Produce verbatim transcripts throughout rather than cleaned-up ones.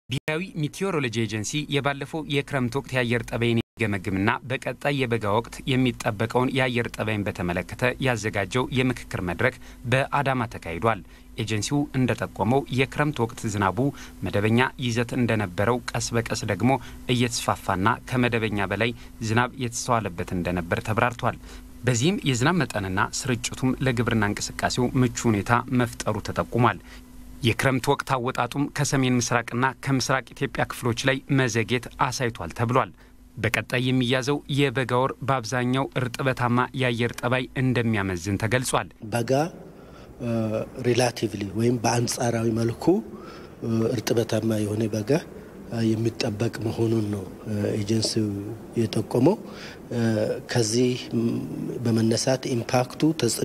ብሔራዊ ሚቲዮሮሎጂ ኤጀንሲ የባለፈው የክረምት ወቅት የአየር ጠባይን ገመግምና በቀጣይ የበጋ ወቅት የሚጠበቀውን የአየር ጠባይን በተመለከተ ያዘጋጀው የምክክር መድረክ በአዳማ ተካሂዷል። ኤጀንሲው እንደጠቆመው የክረምት ወቅት ዝናቡ መደበኛ ይዘት እንደነበረው ቀስ በቀስ ደግሞ እየተስፋፋና ከመደበኛ በላይ ዝናብ የተስተዋለበት እንደነበር ተብራርቷል። በዚህም የዝናብ መጠንና ስርጭቱም ለግብርና እንቅስቃሴው ምቹ ሁኔታ መፍጠሩ ተጠቁሟል። የክረምት ወቅት አወጣጡም ከሰሜን ምስራቅና ከምስራቅ ኢትዮጵያ ክፍሎች ላይ መዘግየት አሳይቷል ተብሏል። በቀጣይ የሚያዘው የበጋ ወር በአብዛኛው እርጥበታማ የአየር ጠባይ እንደሚያመዝን ተገልጿል። በጋ ሪላቲቭሊ ወይም በአንጻራዊ መልኩ እርጥበታማ የሆነ በጋ የሚጠበቅ መሆኑን ነው ኤጀንሲው የጠቆመው። ከዚህ በመነሳት ኢምፓክቱ ተጽዕኖ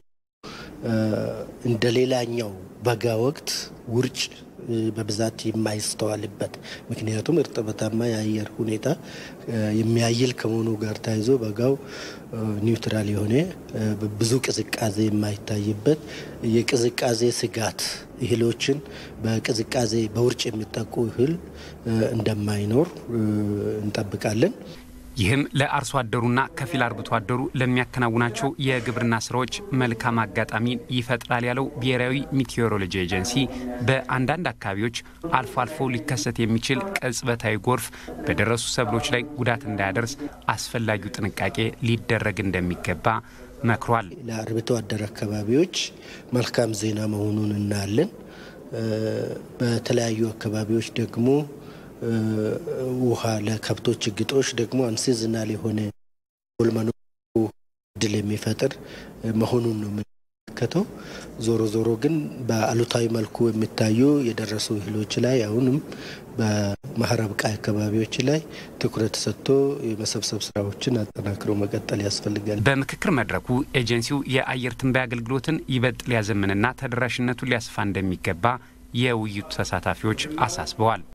እንደሌላኛው በጋ ወቅት ውርጭ በብዛት የማይስተዋልበት ምክንያቱም እርጥበታማ የአየር ሁኔታ የሚያይል ከመሆኑ ጋር ታይዞ በጋው ኒውትራል የሆነ ብዙ ቅዝቃዜ የማይታይበት የቅዝቃዜ ስጋት እህሎችን በቅዝቃዜ በውርጭ የሚጠቁ እህል እንደማይኖር እንጠብቃለን። ይህም ለአርሶ አደሩና ከፊል አርብቶ አደሩ ለሚያከናውናቸው የግብርና ስራዎች መልካም አጋጣሚ ይፈጥራል ያለው ብሔራዊ ሚቲዮሮሎጂ ኤጀንሲ በአንዳንድ አካባቢዎች አልፎ አልፎ ሊከሰት የሚችል ቅጽበታዊ ጎርፍ በደረሱ ሰብሎች ላይ ጉዳት እንዳያደርስ አስፈላጊው ጥንቃቄ ሊደረግ እንደሚገባ መክሯል። ለአርብቶ አደር አካባቢዎች መልካም ዜና መሆኑን እናያለን። በተለያዩ አካባቢዎች ደግሞ ውሃ ለከብቶች ግጦሽ ደግሞ አንሲዝናል የሆነ ወልመኖ ድል የሚፈጥር መሆኑን ነው የምንመለከተው። ዞሮ ዞሮ ግን በአሉታዊ መልኩ የሚታዩ የደረሱ እህሎች ላይ አሁንም በመኸር አብቃይ አካባቢዎች ላይ ትኩረት ሰጥቶ የመሰብሰብ ስራዎችን አጠናክሮ መቀጠል ያስፈልጋል። በምክክር መድረኩ ኤጀንሲው የአየር ትንበያ አገልግሎትን ይበልጥ ሊያዘምንና ተደራሽነቱን ሊያስፋ እንደሚገባ የውይይቱ ተሳታፊዎች አሳስበዋል።